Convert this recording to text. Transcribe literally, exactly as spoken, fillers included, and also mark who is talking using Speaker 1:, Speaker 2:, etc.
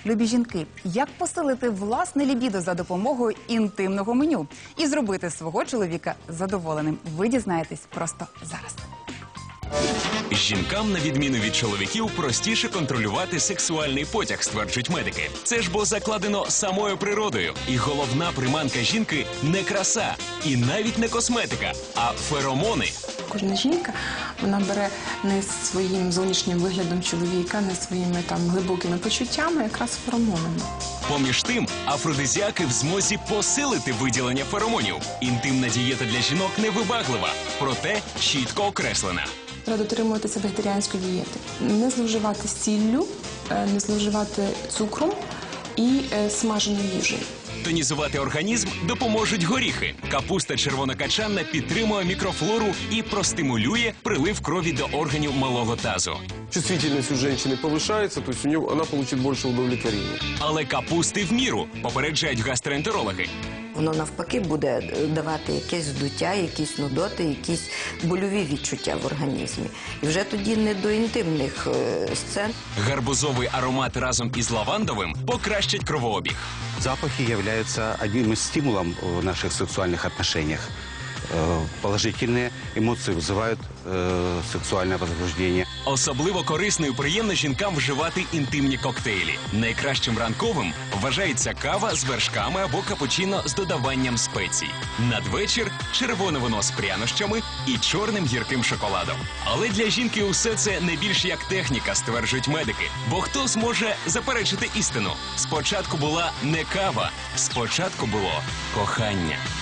Speaker 1: Любі жінки, як посилити власне лібідо за допомогою інтимного меню і зробити свого чоловіка задоволеним? Ви дізнаєтесь просто зараз.
Speaker 2: Жінкам, на відміну від чоловіків, простіше контролювати сексуальний потяг, стверджують медики. Це ж бо закладено самою природою. І головна приманка жінки – не краса, і навіть не косметика, а феромони.
Speaker 3: Кожна жінка, вона бере не своїм зовнішнім виглядом чоловіка, не своїми там глибокими почуттями, а якраз феромонами.
Speaker 2: Поміж тим, афродизіаки в змозі посилити виділення феромонів. Інтимна дієта для жінок невибаглива, проте чітко окреслена.
Speaker 3: Треба дотримуватися вегетаріанської дієти. Не зловживати сіллю, не зловживати цукром і смаженою їжею.
Speaker 2: Тонізувати організм допоможуть горіхи. Капуста червонокачанна підтримує мікрофлору і простимулює прилив крові до органів малого тазу.
Speaker 4: Чувствительность у женщины повышается, то есть у нее она получит больше удовлетворения.
Speaker 2: Але капусти в міру, попереджають гастроентерологи.
Speaker 5: Воно навпаки буде давати якесь здуття, якісь нудоти, якісь больові відчуття в організмі. І вже тоді не до інтимних е, сцен.
Speaker 2: Гарбузовий аромат разом із лавандовим покращать кровообіг.
Speaker 6: Запахи являются одним из стимулов в наших сексуальных отношениях. Э, Положительные эмоции вызывают э, сексуальное возбуждение.
Speaker 2: Особливо корисно і приємно жінкам вживати інтимні коктейлі. Найкращим ранковим вважається кава з вершками або капучино з додаванням спецій. Надвечір – червоне вино з прянощами і чорним гірким шоколадом. Але для жінки усе це не більш як техніка, стверджують медики. Бо хто зможе заперечити істину? Спочатку була не кава, спочатку було кохання.